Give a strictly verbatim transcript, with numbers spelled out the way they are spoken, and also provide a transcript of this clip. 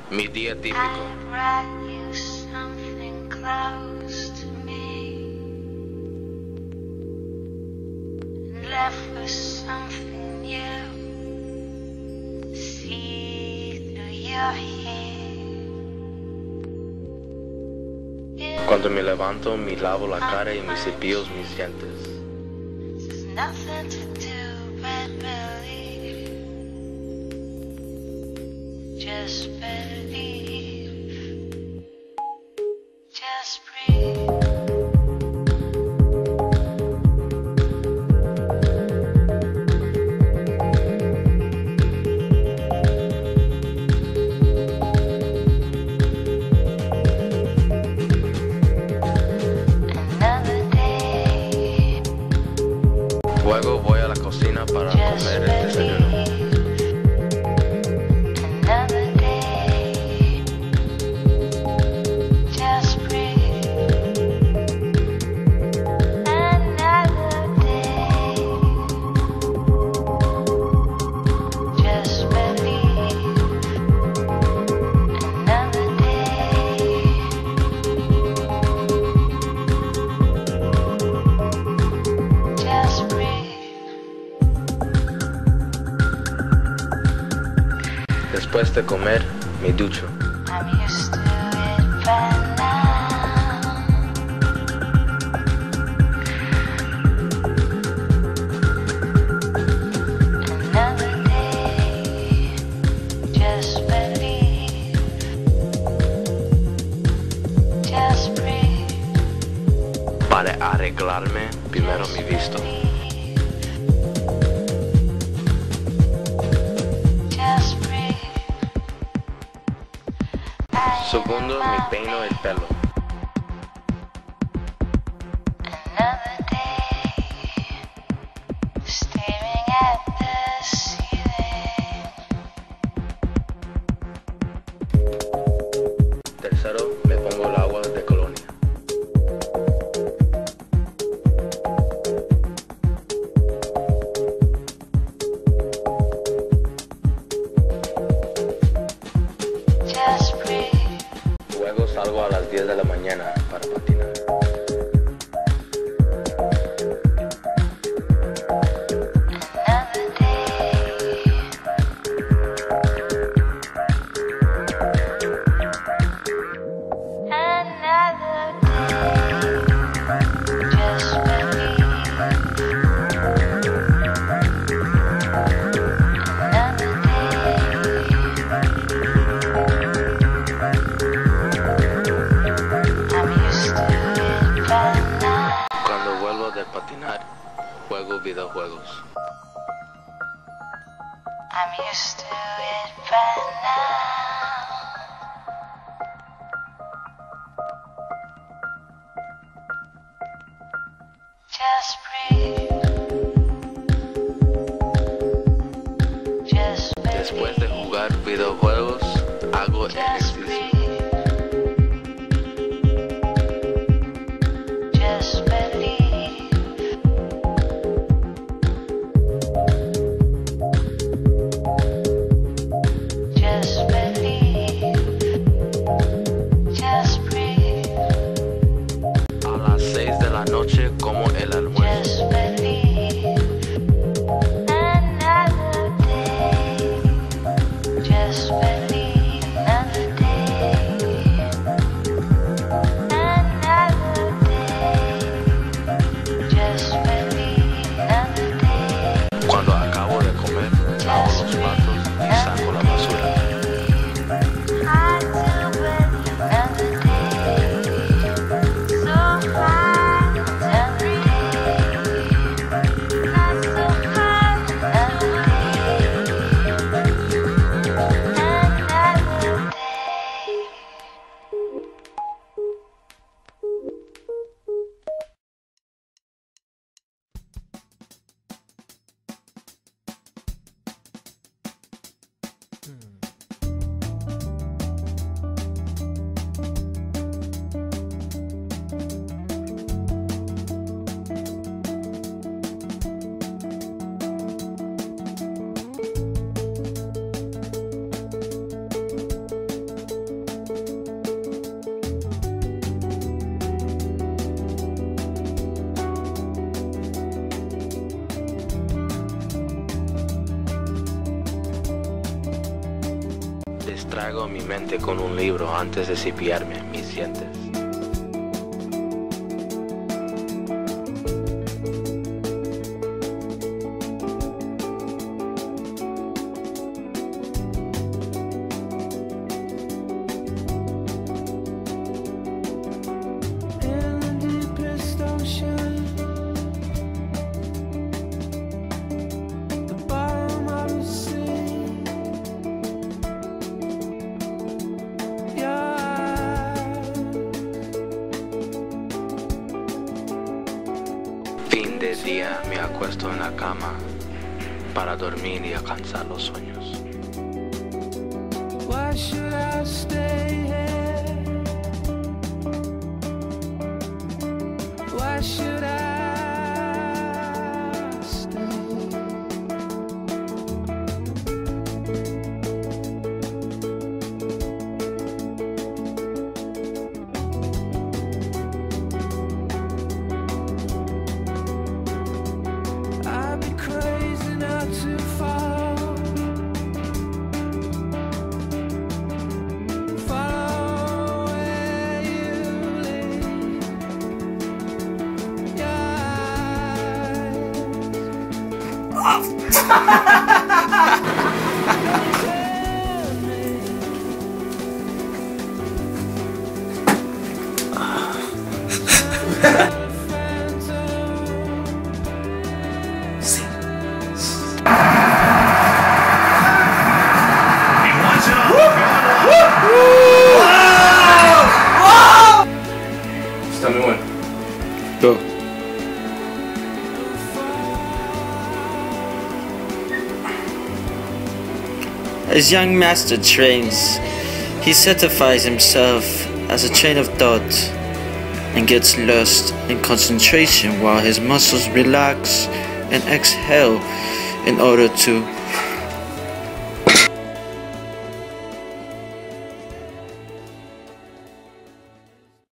Mi día típico. I brought you something close to me and left with something new. See through your hair. Cuando me levanto, me lavo la cara y me cepillo mis dientes. There's nothing to do but believe. Just believe. Just breathe. Another day. Luego voy a la cocina para Just comer el desayuno. believe. Another day. Just breathe. Another day. Just believe. Another day. Just breathe. Después de comer, me ducho. I'm used to it by now. Another day, just believe. Just breathe. Para arreglarme, primero me visto. Just breathe. Segundo, me peino el pelo. Another day, staring at the ceiling. Tercero, me pongo el agua de colonia. Just breathe. Luego salgo a las diez de la mañana para patinar. Another day. Another day. Just believe. Another day. I'm used to it by now. Cuando vuelvo de patinar, juego videojuegos. I'm used to it by now. Just breathe. Just Después de believe. jugar videojuegos, hago Just ejercicio. breathe. Just believe. Just believe. distraigo mi mente con un libro antes de cepillarme mis dientes. Fin de día me acuesto en la cama para dormir y alcanzar los sueños. Why should I stay here? Why should I stay? I'd be crazy not to fall. Follow where you lead. Your eyes. Don't tell me. Está muy bueno. Go. As young master trains, he certifies himself as a train of thought and gets lost in concentration while his muscles relax and exhale in order to